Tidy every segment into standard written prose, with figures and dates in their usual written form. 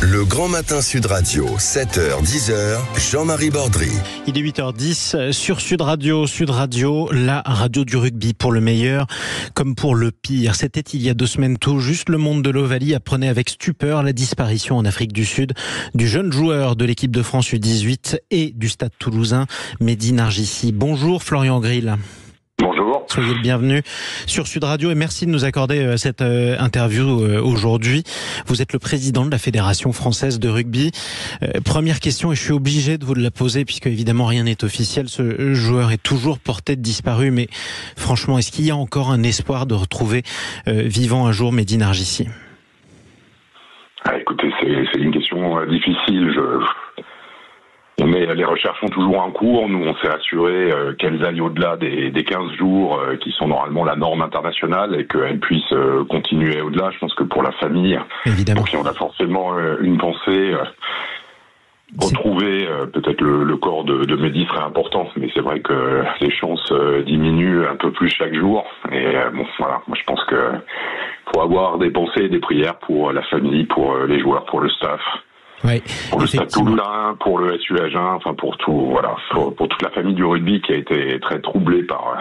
Le Grand Matin Sud Radio, 7h, 10h, Jean-Marie Bordry. Il est 8h10 sur Sud Radio, la radio du rugby pour le meilleur comme pour le pire. C'était il y a 2 semaines tout juste, le monde de l'Ovalie apprenait avec stupeur la disparition en Afrique du Sud du jeune joueur de l'équipe de France U18 et du Stade Toulousain, Mehdi Nargissi. Bonjour Florian Grill. Bonjour. Soyez le bienvenu sur Sud Radio et merci de nous accorder cette interview aujourd'hui. Vous êtes le président de la Fédération française de rugby. Première question, et je suis obligé de vous la poser puisque évidemment rien n'est officiel. Ce joueur est toujours porté de disparu, mais franchement, est-ce qu'il y a encore un espoir de retrouver vivant un jour Mehdi Nargissi ? Écoutez, c'est une question difficile. Les recherches ont toujours un cours. Nous, on s'est assuré qu'elles aillent au-delà des 15 jours qui sont normalement la norme internationale et qu'elles puissent continuer au-delà. Je pense que pour la famille, évidemment, donc, on a forcément une pensée. Retrouver peut-être le corps de Mehdi serait important, mais c'est vrai que les chances diminuent un peu plus chaque jour. Et voilà, moi je pense que faut avoir des pensées et des prières pour la famille, pour les joueurs, pour le staff. Oui, pour le Stade Toulousain, pour le SU Agen, enfin pour tout, voilà, pour toute la famille du rugby qui a été très troublée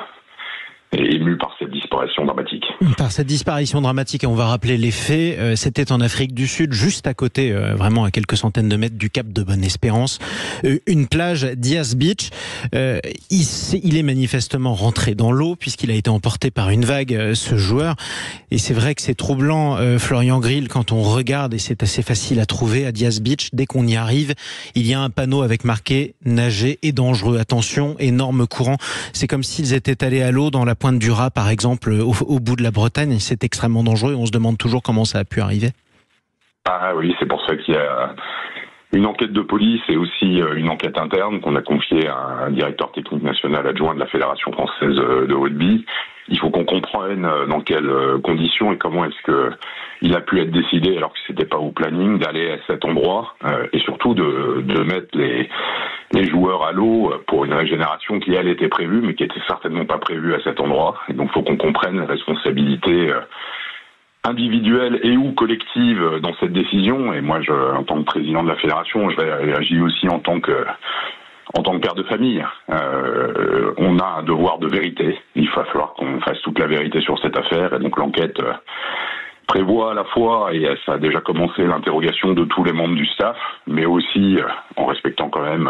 et émue par cette disparition dramatique. Par cette disparition dramatique, et on va rappeler les faits, c'était en Afrique du Sud, juste à côté, vraiment à quelques centaines de mètres du Cap de Bonne-Espérance, une plage, Diaz Beach. Il est manifestement rentré dans l'eau puisqu'il a été emporté par une vague, ce joueur. Et c'est vrai que c'est troublant, Florian Grill, quand on regarde, et c'est assez facile à trouver à Diaz Beach, dès qu'on y arrive, il y a un panneau avec marqué « Nager est dangereux, attention, énorme courant ». C'est comme s'ils étaient allés à l'eau dans la Pointe du Raz, par exemple, au bout de la Bretagne. C'est extrêmement dangereux et on se demande toujours comment ça a pu arriver. Ah oui, c'est pour ça qu'il y a une enquête de police et aussi une enquête interne qu'on a confiée à un directeur technique national adjoint de la Fédération française de rugby. Il faut qu'on comprenne dans quelles conditions et comment est-ce que il a pu être décidé, alors que c'était pas au planning, d'aller à cet endroit et surtout de mettre les joueurs à l'eau pour une régénération qui, elle, était prévue, mais qui était certainement pas prévue à cet endroit. Et donc, il faut qu'on comprenne la responsabilité individuelle et ou collective dans cette décision. Et moi, en tant que président de la fédération, je réagis aussi en tant que père de famille. On a un devoir de vérité. Il va falloir qu'on fasse toute la vérité sur cette affaire. Et donc, l'enquête prévoit à la fois, et ça a déjà commencé, l'interrogation de tous les membres du staff, mais aussi en respectant quand même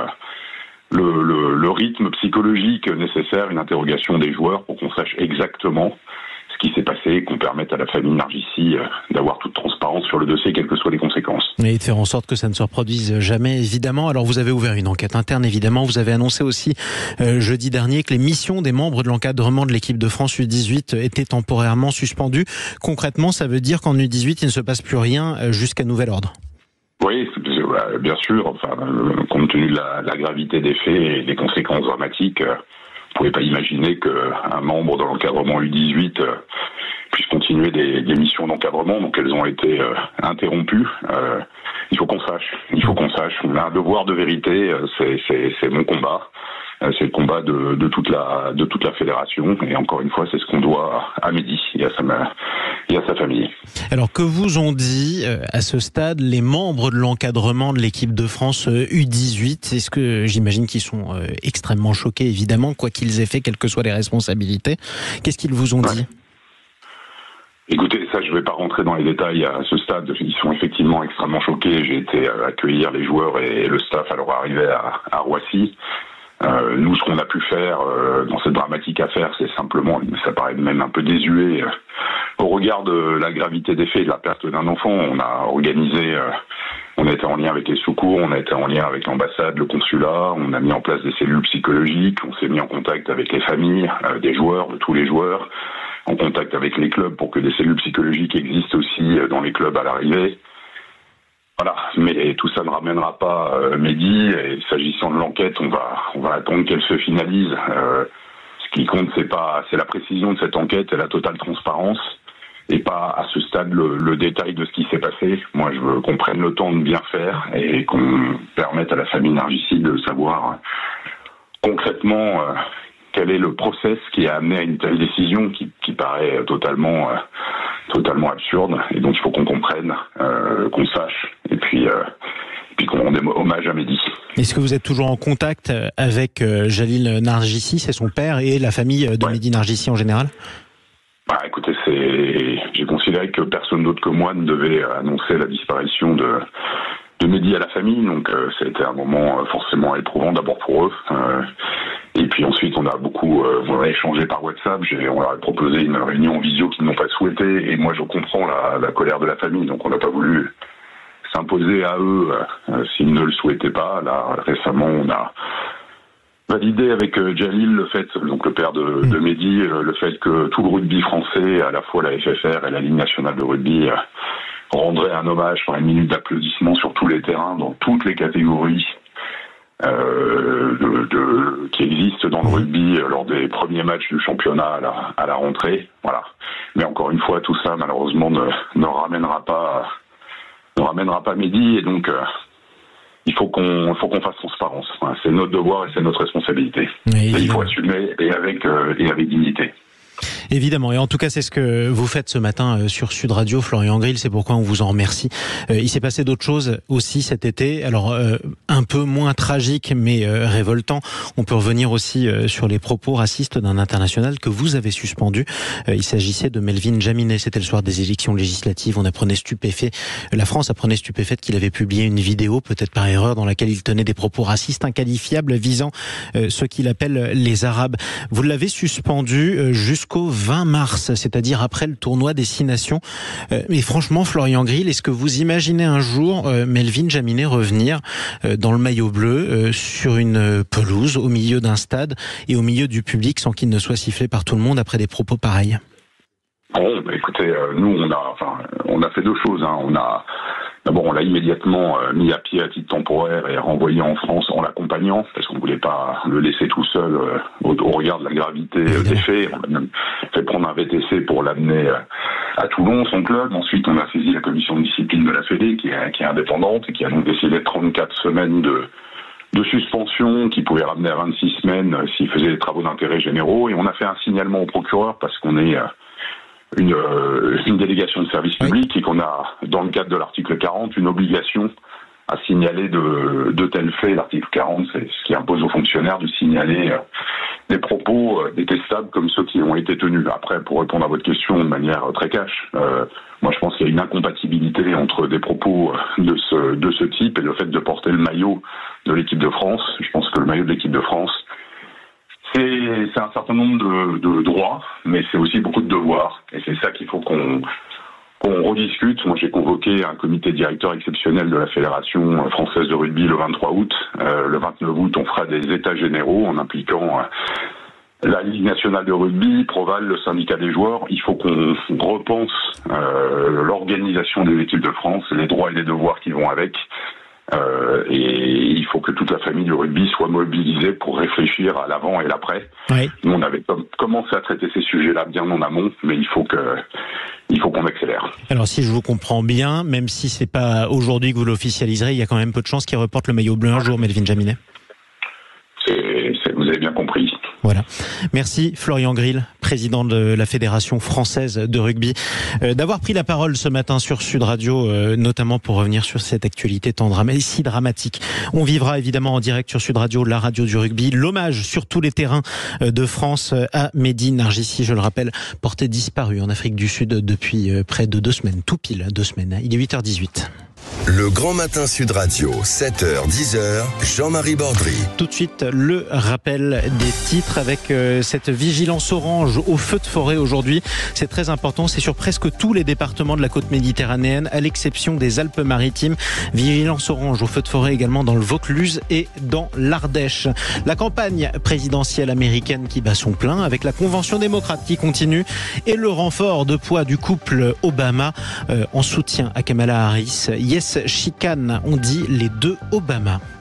le rythme psychologique nécessaire, une interrogation des joueurs pour qu'on sache exactement ce qui s'est passé et qu'on permette à la famille Nargissi d'avoir toute transparence sur le dossier, quelles que soient les conséquences. Et de faire en sorte que ça ne se reproduise jamais, évidemment. Alors vous avez ouvert une enquête interne, évidemment. Vous avez annoncé aussi jeudi dernier que les missions des membres de l'encadrement de l'équipe de France U18 étaient temporairement suspendues. Concrètement, ça veut dire qu'en U18, il ne se passe plus rien jusqu'à nouvel ordre. Oui, bien sûr. Enfin, compte tenu de la gravité des faits et des conséquences dramatiques, vous ne pouvez pas imaginer qu'un membre de l'encadrement U18 puisse continuer des missions d'encadrement, donc elles ont été interrompues. Il faut qu'on sache. On a un devoir de vérité. C'est mon combat. C'est le combat de toute la fédération. Et encore une fois, c'est ce qu'on doit à Mehdi et à sa famille. Alors, que vous ont dit à ce stade les membres de l'encadrement de l'équipe de France U18 ? Est-ce que j'imagine qu'ils sont extrêmement choqués, évidemment, quoi qu'ils aient fait, quelles que soient les responsabilités. Qu'est-ce qu'ils vous ont dit ? Écoutez, ça, je ne vais pas rentrer dans les détails à ce stade. Ils sont effectivement extrêmement choqués. J'ai été accueillir les joueurs et le staff à leur arrivée à Roissy. Nous, ce qu'on a pu faire dans cette dramatique affaire, c'est simplement, ça paraît même un peu désuet, au regard de la gravité des faits et de la perte d'un enfant, on a organisé, on a été en lien avec les secours, on a été en lien avec l'ambassade, le consulat, on a mis en place des cellules psychologiques, on s'est mis en contact avec les familles, des joueurs, de tous les joueurs, en contact avec les clubs pour que des cellules psychologiques existent aussi dans les clubs à l'arrivée. Voilà, mais tout ça ne ramènera pas Mehdi, et s'agissant de l'enquête, on va attendre qu'elle se finalise. Ce qui compte, c'est la précision de cette enquête et la totale transparence, et pas à ce stade le détail de ce qui s'est passé. Moi, je veux qu'on prenne le temps de bien faire et qu'on permette à la famille Nargissi de savoir concrètement quel est le process qui a amené à une telle décision qui paraît totalement absurde. Et donc il faut qu'on comprenne, qu'on sache, et puis qu'on rende hommage à Mehdi. Est-ce que vous êtes toujours en contact avec Jalil Nargissi, c'est son père, et la famille de Mehdi Nargissi en général ? Écoutez, j'ai considéré que personne d'autre que moi ne devait annoncer la disparition de Mehdi à la famille, donc ça a été un moment forcément éprouvant, d'abord pour eux, et puis ensuite on a échangé par WhatsApp, on leur a proposé une réunion en visio qu'ils n'ont pas souhaité, et moi je comprends la colère de la famille, donc on n'a pas voulu s'imposer à eux s'ils ne le souhaitaient pas. Là, récemment, on a validé avec Jalil le fait, donc le père de Mehdi, le fait que tout le rugby français, à la fois la FFR et la Ligue nationale de rugby, rendrait un hommage par une minute d'applaudissement sur tous les terrains, dans toutes les catégories qui existent dans le rugby lors des premiers matchs du championnat à la rentrée. Voilà. Mais encore une fois, tout ça, malheureusement, ne ramènera pas Mehdi, et donc il faut qu'on fasse transparence. Voilà, c'est notre devoir et c'est notre responsabilité. Et il faut assumer et avec dignité. Évidemment, et en tout cas c'est ce que vous faites ce matin sur Sud Radio, Florian Grill, c'est pourquoi on vous en remercie. Il s'est passé d'autres choses aussi cet été, alors un peu moins tragique mais révoltant. On peut revenir aussi sur les propos racistes d'un international que vous avez suspendu. Il s'agissait de Melvin Jaminet, c'était le soir des élections législatives. La France apprenait stupéfaite qu'il avait publié une vidéo, peut-être par erreur, dans laquelle il tenait des propos racistes inqualifiables visant ceux qu'il appelle les Arabes. Vous l'avez suspendu jusqu'au 20 mars, c'est-à-dire après le tournoi des 6 nations. Mais franchement, Florian Grill, est-ce que vous imaginez un jour Melvin Jaminet revenir dans le maillot bleu sur une pelouse, au milieu d'un stade et au milieu du public sans qu'il ne soit sifflé par tout le monde après des propos pareils ? Bon, écoutez, nous on a fait deux choses. D'abord, on l'a immédiatement mis à pied à titre temporaire et renvoyé en France en l'accompagnant, parce qu'on ne voulait pas le laisser tout seul au regard de la gravité des faits. On a même fait prendre un VTC pour l'amener à Toulon, son club. Ensuite, on a saisi la commission de discipline de la Fédé, qui est indépendante, et qui a donc décidé de 34 semaines de suspension, qui pouvait ramener à 26 semaines s'il faisait des travaux d'intérêt généraux. Et on a fait un signalement au procureur, parce qu'on est une délégation de service public, et qu'on a, dans le cadre de l'article 40, une obligation à signaler de tels faits. L'article 40, c'est ce qui impose aux fonctionnaires de signaler des propos détestables comme ceux qui ont été tenus. Après, pour répondre à votre question de manière très cash, moi je pense qu'il y a une incompatibilité entre des propos de ce type et le fait de porter le maillot de l'équipe de France. Je pense que le maillot de l'équipe de France, c'est un certain nombre de droits, mais c'est aussi beaucoup de devoirs. Et c'est ça qu'il faut qu'on rediscute. Moi, j'ai convoqué un comité directeur exceptionnel de la Fédération française de rugby le 23 août. Le 29 août, on fera des états généraux en impliquant la Ligue nationale de rugby, Proval, le syndicat des joueurs. Il faut qu'on repense l'organisation des équipes de France, les droits et les devoirs qui vont avec. Et il faut que toute la famille du rugby soit mobilisée pour réfléchir à l'avant et l'après. Oui. Nous, on avait commencé à traiter ces sujets-là bien en amont, mais il faut qu'on accélère. Alors, si je vous comprends bien, même si c'est pas aujourd'hui que vous l'officialiserez, il y a quand même peu de chances qu'il reporte le maillot bleu un jour, Melvin Jaminet. Vous avez bien compris. Voilà. Merci Florian Grill, président de la Fédération française de rugby, d'avoir pris la parole ce matin sur Sud Radio, notamment pour revenir sur cette actualité si dramatique. On vivra évidemment en direct sur Sud Radio, la radio du rugby, l'hommage sur tous les terrains de France à Mehdi Nargissi, je le rappelle, porté disparu en Afrique du Sud depuis près de 2 semaines, tout pile 2 semaines. Il est 8h18. Le Grand Matin Sud Radio, 7h, 10h, Jean-Marie Bordry. Tout de suite, le rappel des titres avec cette vigilance orange au feu de forêt aujourd'hui. C'est très important, c'est sur presque tous les départements de la côte méditerranéenne, à l'exception des Alpes-Maritimes. Vigilance orange au feu de forêt également dans le Vaucluse et dans l'Ardèche. La campagne présidentielle américaine qui bat son plein, avec la convention démocrate qui continue et le renfort de poids du couple Obama en soutien à Kamala Harris. Yes, chicane, on dit les deux Obama.